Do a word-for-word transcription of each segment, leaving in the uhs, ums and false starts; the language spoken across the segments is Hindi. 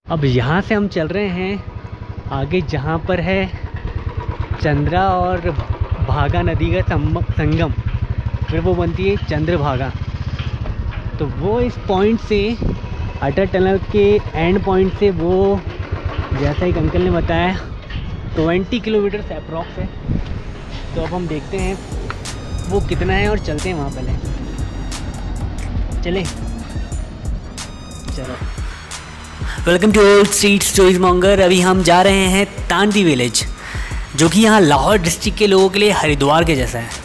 अब यहाँ से हम चल रहे हैं आगे, जहाँ पर है चंद्रा और भागा नदी का संगम, फिर वो बनती है चंद्रभागा। तो वो इस पॉइंट से, अटल टनल के एंड पॉइंट से, वो जैसा एक अंकल ने बताया ट्वेंटी किलोमीटर से अप्रॉक्स है। तो अब हम देखते हैं वो कितना है और चलते हैं वहाँ पहले। चले चलो। Welcome to old street stories monger. अभी हम जा रहे हैं तांदी विलेज, जो कि यहाँ लाहौर डिस्ट्रिक्ट के लोगों के लिए हरिद्वार के जैसा है।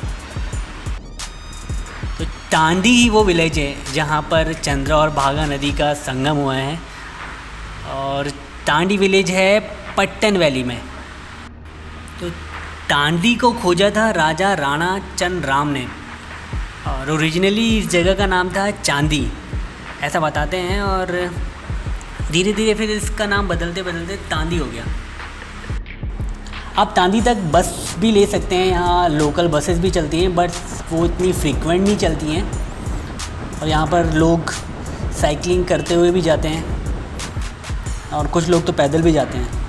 तो तांदी ही वो विलेज है जहाँ पर चंद्रा और भागा नदी का संगम हुआ है। और तांदी विलेज है पट्टन वैली में। तो तांदी को खोजा था राजा राणा चंद राम ने, और ओरिजिनली इस जगह का नाम था चांदी, ऐसा बताते हैं। और धीरे धीरे फिर इसका नाम बदलते बदलते तांदी हो गया। आप तांदी तक बस भी ले सकते हैं, यहाँ लोकल बसेस भी चलती हैं, बट वो इतनी फ्रीक्वेंट नहीं चलती हैं। और यहाँ पर लोग साइकिलिंग करते हुए भी जाते हैं, और कुछ लोग तो पैदल भी जाते हैं।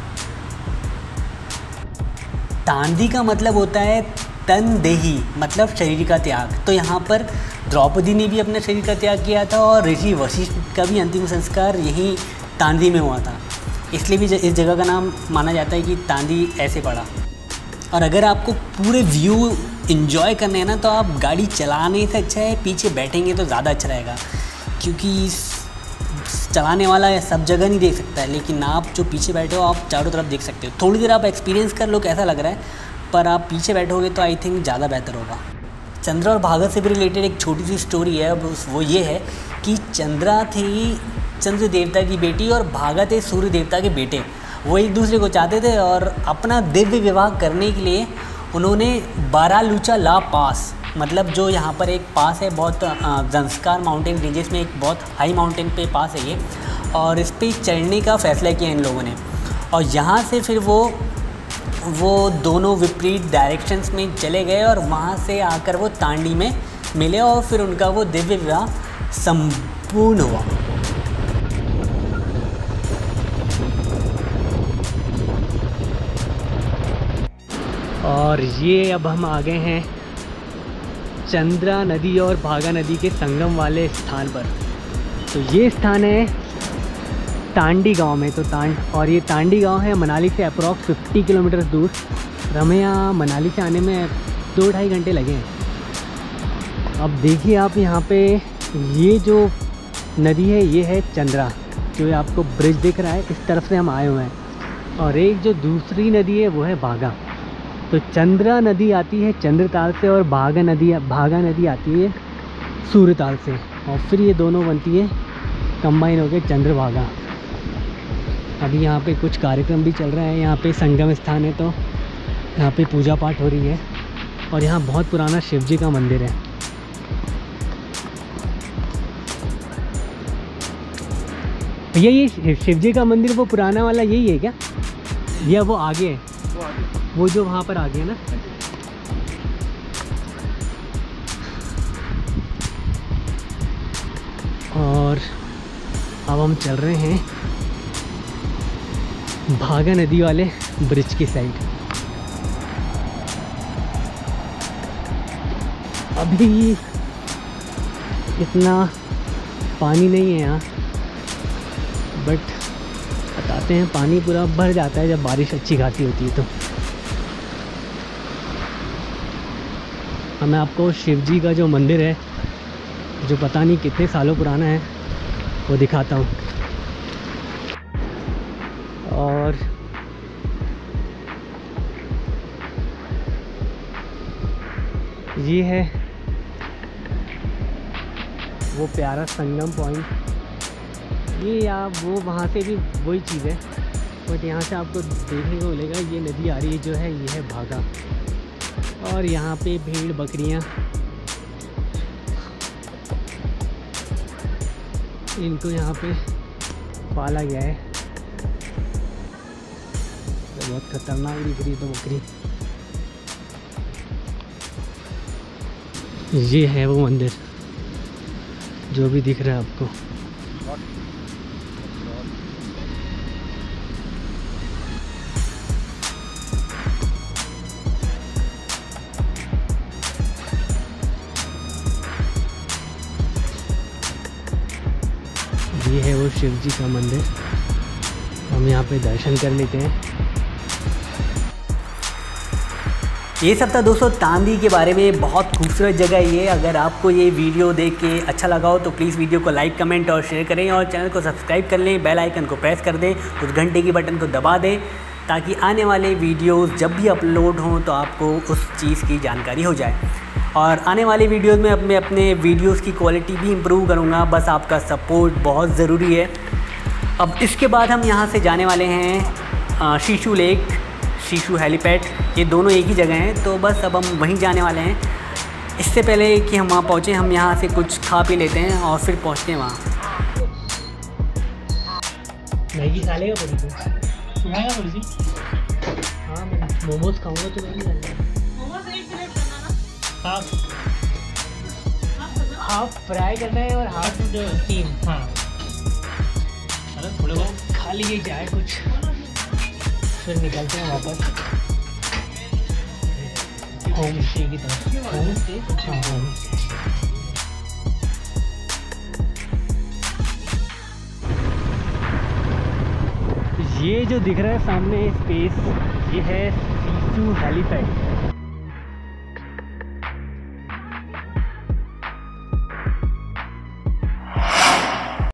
तांदी का मतलब होता है तनदेही, मतलब शरीर का त्याग। तो यहाँ पर द्रौपदी ने भी अपने शरीर का त्याग किया था, और ऋषि वशिष्ठ का भी अंतिम संस्कार यहीं तांदी में हुआ था। इसलिए भी इस जगह का नाम माना जाता है कि तांदी ऐसे पड़ा। और अगर आपको पूरे व्यू एंजॉय करने हैं ना, तो आप गाड़ी चलाने से अच्छा है पीछे बैठेंगे तो ज़्यादा अच्छा रहेगा, क्योंकि चलाने वाला सब जगह नहीं देख सकता है, लेकिन आप जो पीछे बैठे हो आप चारों तरफ देख सकते हो। थोड़ी देर आप एक्सपीरियंस कर लो कैसा लग रहा है, पर आप पीछे बैठोगे तो आई थिंक ज़्यादा बेहतर होगा। चंद्रा और भागा से भी रिलेटेड एक छोटी सी स्टोरी है। वो ये है कि चंद्रा थी चंद्र देवता की बेटी और भागा थे सूर्य देवता के बेटे। वो एक दूसरे को चाहते थे, और अपना दिव्य विवाह करने के लिए उन्होंने बारालूचा ला पास, मतलब जो यहाँ पर एक पास है, बहुत जंस्कार माउंटेन रेंजेस में एक बहुत हाई माउंटेन पे पास है ये, और इस पे चढ़ने का फ़ैसला किया इन लोगों ने। और यहाँ से फिर वो वो दोनों विपरीत डायरेक्शंस में चले गए, और वहाँ से आकर वो तांडी में मिले, और फिर उनका वो दिव्य विवाह संपूर्ण हुआ। और ये अब हम आ गए हैं चंद्रा नदी और भागा नदी के संगम वाले स्थान पर। तो ये स्थान है तांडी गांव में। तो तांड और ये तांडी गांव है मनाली से अप्रॉक्स पचास किलोमीटर दूर। हमें यहाँ मनाली से आने में दो ढाई घंटे लगे हैं। अब देखिए आप यहाँ पे, ये जो नदी है ये है चंद्रा, जो आपको ब्रिज दिख रहा है, इस तरफ से हम आए हुए हैं। और एक जो दूसरी नदी है वो है भागा। तो चंद्रा नदी आती है चंद्रताल से, और भागा नदी भागा नदी आती है सूर्यताल से, और फिर ये दोनों बनती है कंबाइन हो के चंद्रभागा। अभी यहाँ पे कुछ कार्यक्रम भी चल रहा है। यहाँ पे संगम स्थान है, तो यहाँ पे पूजा पाठ हो रही है। और यहाँ बहुत पुराना शिव जी का मंदिर है। भैया ये शिव जी का मंदिर वो पुराना वाला यही है क्या, या वो आगे है? वो आगे, वो जो वहाँ पर आगे है ना। और अब हम चल रहे हैं भागा नदी वाले ब्रिज की साइड। अभी इतना पानी नहीं है यहाँ, बट बताते हैं पानी पूरा भर जाता है जब बारिश अच्छी खासी होती है। तो मैं आपको शिव जी का जो मंदिर है, जो पता नहीं कितने सालों पुराना है, वो दिखाता हूँ। और ये है वो प्यारा संगम पॉइंट। ये या वो वहाँ से भी वही चीज़ है, बट यहाँ से आपको देखने को मिलेगा ये नदी आ रही है जो है, ये है भागा। और यहाँ पे भेड़ बकरियाँ, इनको यहाँ पे पाला गया है। तो बहुत खतरनाक दिख रही तो बकरी। ये है वो मंदिर जो भी दिख रहा है आपको। शिव जी का मंदिर, हम यहाँ पे दर्शन कर लेते हैं। ये सब था दोस्तों तांदी के बारे में। बहुत खूबसूरत जगह है ये। अगर आपको ये वीडियो देख के अच्छा लगा हो तो प्लीज़ वीडियो को लाइक, कमेंट और शेयर करें, और चैनल को सब्सक्राइब कर लें, बेल आइकन को प्रेस कर दें, उस घंटे की बटन को दबा दें, ताकि आने वाले वीडियोस जब भी अपलोड हों तो आपको उस चीज़ की जानकारी हो जाए। और आने वाले वीडियोस में अब मैं अपने वीडियोस की क्वालिटी भी इम्प्रूव करूँगा, बस आपका सपोर्ट बहुत ज़रूरी है। अब इसके बाद हम यहाँ से जाने वाले हैं शीशु लेक, शीशु हेलीपैड, ये दोनों एक ही जगह हैं, तो बस अब हम वहीं जाने वाले हैं। इससे पहले कि हम वहाँ पहुँचें, हम यहाँ से कुछ खा पी लेते हैं और फिर पहुँचते हैं वहाँ। मैगी खा लेगा पूरी तो? खाएगा पूरी? हाँ मैं मोमोज खाऊंगा तो मैगी खा लेगा। मोमोज एक प्लेट करना ना? हाफ हाफ फ्राई करना है और हाफ स्टीम। हाँ थोड़े बहुत खा लीजिए जाए कुछ, फिर निकलते हैं वापस होम स्टे की तरफ। Home stay? हाँ होम स्टे। ये जो दिख रहा है सामने स्पेस, ये है शीशु हेलीपैड।